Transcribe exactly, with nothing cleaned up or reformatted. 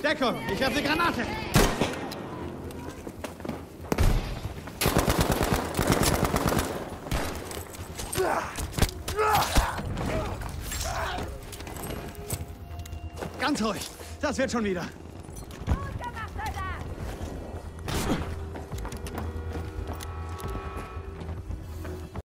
Deckung, ich werfe eine Granate. Ganz ruhig. Das wird schon wieder.